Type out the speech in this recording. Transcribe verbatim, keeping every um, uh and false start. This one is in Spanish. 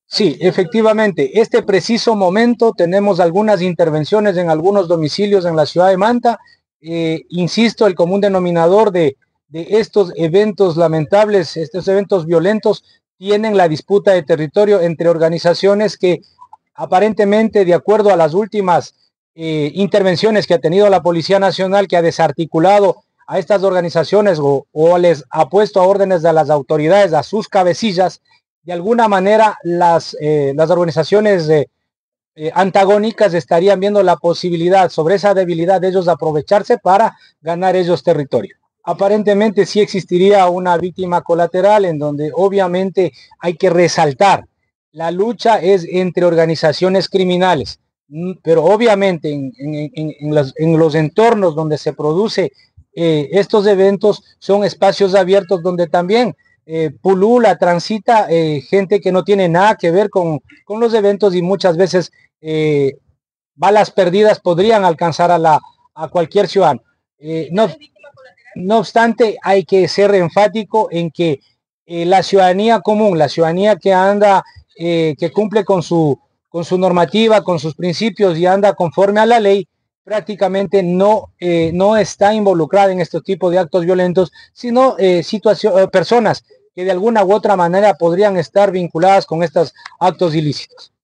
Sí, efectivamente, este preciso momento tenemos algunas intervenciones en algunos domicilios en la ciudad de Manta. Eh, insisto, el común denominador de, de estos eventos lamentables, estos eventos violentos, tienen la disputa de territorio entre organizaciones que aparentemente, de acuerdo a las últimas eh, intervenciones que ha tenido la Policía Nacional, que ha desarticulado a estas organizaciones o, o les ha puesto a órdenes de las autoridades, a sus cabecillas, de alguna manera las, eh, las organizaciones eh, eh, antagónicas estarían viendo la posibilidad sobre esa debilidad de ellos aprovecharse para ganar ellos territorio. Aparentemente sí existiría una víctima colateral en donde obviamente hay que resaltar la lucha es entre organizaciones criminales, pero obviamente en, en, en, en, los, en los entornos donde se produce eh, estos eventos son espacios abiertos donde también eh, pulula, transita eh, gente que no tiene nada que ver con, con los eventos y muchas veces eh, balas perdidas podrían alcanzar a, la, a cualquier ciudadano. Eh, no, no obstante, hay que ser enfático en que eh, la ciudadanía común, la ciudadanía que anda, eh, que cumple con su, con su normativa, con sus principios y anda conforme a la ley, prácticamente no, eh, no está involucrada en este tipo de actos violentos, sino eh, situación, personas que de alguna u otra manera podrían estar vinculadas con estos actos ilícitos.